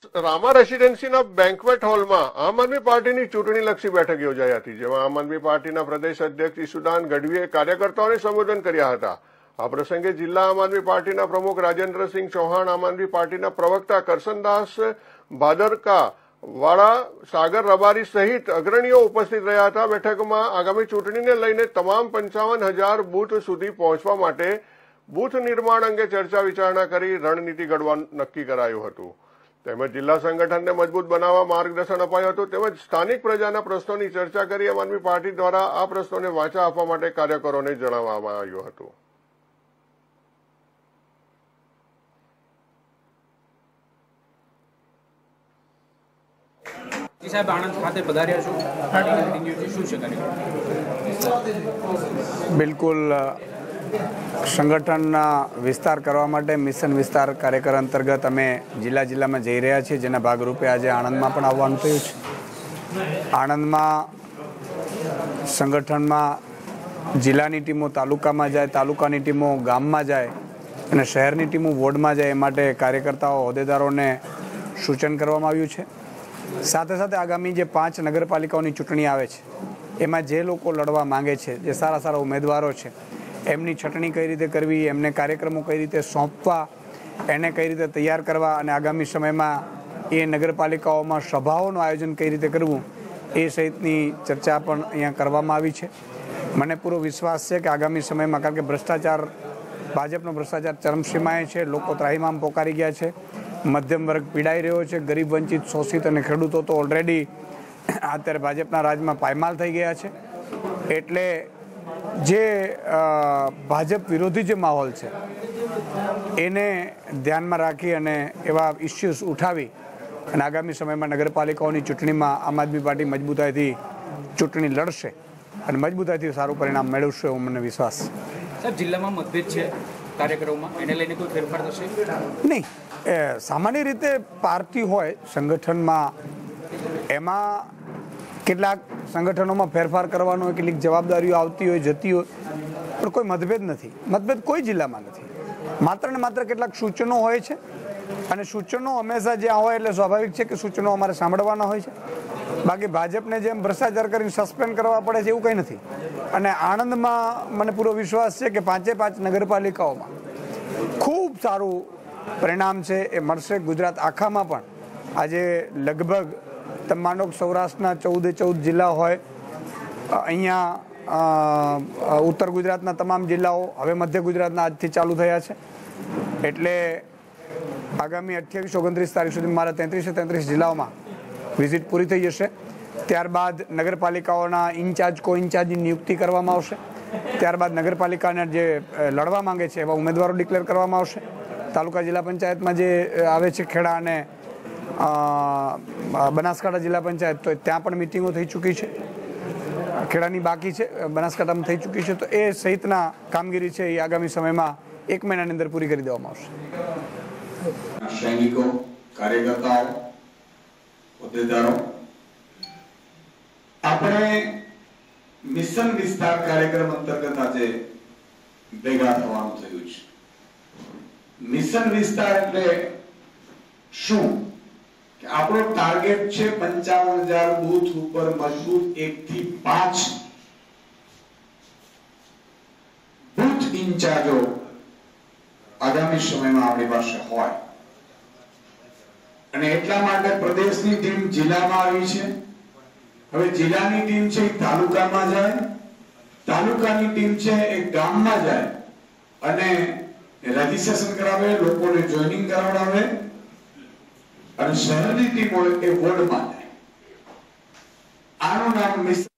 Rama રેસીડેન્સીના banquet હોલમાં આમ આદમી પાર્ટીની ચૂંટણીલક્ષી બેઠક યોજાઈ હતી, જેમાં આમ આદમી પાર્ટીના પ્રદેશ અધ્યક્ષ ઈશુદાન ગઢવીએ કાર્યકર્તાઓને સંબોધન કર્યા હતા। આ પ્રસંગે જિલ્લા આમ આદમી પાર્ટીના પ્રમુખ રાજેન્દ્રસિંહ ચૌહાણ, આમ આદમી પાર્ટીના પ્રવક્તા કરસનદાસ ભાદરકા વાળા, સાગર રબારી સહિત અગ્રણીઓ ઉપસ્થિત રહ્યા હતા। બેઠકમાં આગામી ચૂંટણીને લઈને તમામ 55,000 બૂથ સુધી પહોંચવા માટે બૂથ નિર્માણ અંગે ચર્ચા વિચારણા કરી રણનીતિ ઘડવા નક્કી કરાયું હતું। તેમજ જિલ્લા સંગઠનને મજબૂત બનાવવા માર્ગદર્શન અપાયું હતું। તેમજ સ્થાનિક પ્રજાના પ્રશ્નોની ચર્ચા કરી આમ આદમી પાર્ટી દ્વારા આ પ્રશ્નોને વાચા આપવા માટે કાર્યકરોને જણાવવામાં આવ્યું હતું। સાહેબ, આણંદ ખાતે પધાર્યા છો। બિલકુલ સંગઠનના વિસ્તાર કરવા માટે મિશન વિસ્તાર કાર્યક્રમ અંતર્ગત અમે જિલ્લામાં જઈ રહ્યા છીએ, જેના ભાગરૂપે આજે આણંદમાં પણ આવવાનું થયું છે। આણંદમાં સંગઠનમાં જિલ્લાની ટીમો તાલુકામાં જાય, તાલુકાની ટીમો ગામમાં જાય અને શહેરની ટીમો વોર્ડમાં જાય, એ માટે કાર્યકર્તાઓ હોદ્દેદારોને સૂચન કરવામાં આવ્યું છે। સાથે સાથે આગામી જે 5 નગરપાલિકાઓની ચૂંટણી આવે છે, એમાં જે લોકો લડવા માંગે છે, જે સારા સારા ઉમેદવારો છે, એમની છટણી કઈ રીતે કરવી, એમને કાર્યક્રમો કઈ રીતે સોંપવા, એને કઈ રીતે તૈયાર કરવા અને આગામી સમયમાં એ નગરપાલિકાઓમાં સભાઓનું આયોજન કઈ રીતે કરવું, એ સહિતની ચર્ચા પણ અહીંયા કરવામાં આવી છે। મને પૂરો વિશ્વાસ છે કે આગામી સમયમાં, કારણ કે ભ્રષ્ટાચાર, ભાજપનો ભ્રષ્ટાચાર ચરમસીમાએ છે, લોકો ત્રાહિમામ પોકારી ગયા છે, મધ્યમ વર્ગ પીડાઈ રહ્યો છે, ગરીબ, વંચિત, શોષિત અને ખેડૂતો તો ઓલરેડી અત્યારે ભાજપના રાજમાં પાયમાલ થઈ ગયા છે। એટલે જે ભાજપ વિરોધી જે માહોલ છે એને ધ્યાનમાં રાખી અને એવા ઇસ્યુઝ ઉઠાવી અને આગામી સમયમાં નગરપાલિકાઓની ચૂંટણીમાં આમ આદમી પાર્ટી મજબૂતાઈથી ચૂંટણી લડશે અને મજબૂતાઈથી સારું પરિણામ મેળવશે, એવો મને વિશ્વાસ છે। સાહેબ, જિલ્લામાં મતભેદ છે કાર્યક્રમોમાં, એને લઈને કોઈ ફેરફાર થશે? નહીં, સામાન્ય રીતે પાર્ટી હોય સંગઠનમાં, એમાં કેટલાક સંગઠનોમાં ફેરફાર કરવાનો હોય, કેટલીક જવાબદારીઓ આવતી હોય, જતી હોય, પણ કોઈ મતભેદ નથી। મતભેદ કોઈ જિલ્લામાં નથી, માત્ર ને માત્ર કેટલાક સૂચનો હોય છે અને સૂચનો હંમેશા જ્યાં હોય એટલે સ્વાભાવિક છે કે સૂચનો અમારે સાંભળવાના હોય છે। બાકી ભાજપને જેમ ભ્રષ્ટાચાર કરીને સસ્પેન્ડ કરવા પડે છે એવું કંઈ નથી। અને આણંદમાં મને પૂરો વિશ્વાસ છે કે 5 નગરપાલિકાઓમાં ખૂબ સારું પરિણામ છે એ મળશે। ગુજરાત આખામાં પણ આજે લગભગ માનો સૌરાષ્ટ્રના 14 જિલ્લા હોય, અહીંયા ઉત્તર ગુજરાતના તમામ જિલ્લાઓ, હવે મધ્ય ગુજરાતના આજથી ચાલુ થયા છે। એટલે આગામી 28-29 તારીખ સુધી મારા 33 જિલ્લાઓમાં વિઝિટ પૂરી થઈ જશે। ત્યારબાદ નગરપાલિકાઓના ઇન્ચાર્જ, કો ઇન્ચાર્જની નિયુક્તિ કરવામાં આવશે। ત્યારબાદ નગરપાલિકાના જે લડવા માંગે છે એવા ઉમેદવારો ડિક્લેર કરવામાં આવશે। તાલુકા જિલ્લા પંચાયતમાં જે આવે છે ખેડા અને બનાસકાંઠા જિલ્લા પંચાયત, તો ત્યાં પણ મિટિંગો થઈ ચૂકી છે, ખેડાની બાકી છે, બનાસકાંઠામાં થઈ ચૂકી છે। તો એ સહિતના કામગીરી છે એ આગામી સમયમાં 1 મહિનાની અંદર પૂરી કરી દેવામાં આવશે। સૈનિકો, કાર્યકર્તાઓ, હોદ્દેદારો, આપણે મિશન વિસ્તાર કાર્યક્રમ અંતર્ગત આજે ભેગા થવાનું થયું છે। મિશન વિસ્તાર એટલે શું? કે આપણો ટાર્ગેટ છે 55,000 બૂથ ઉપર મજબૂત 1 થી 5 બૂથ ઇન્ચાર્જો આગામી સમયમાં આપણી પાસે હોય, અને એટલા માટે પ્રદેશની ટીમ જિલ્લામાં આવી છે। હવે જિલ્લાની ટીમ છે એ તાલુકામાં જાય, તાલુકાની ટીમ છે એ ગામમાં જાય અને રજીસ્ટ્રેશન કરાવે, લોકોને જોઈનિંગ કરાવડાવે, અને શહેરની ટીમ હોય એ વોર્ડમાં જાય। આનું નામ મિશન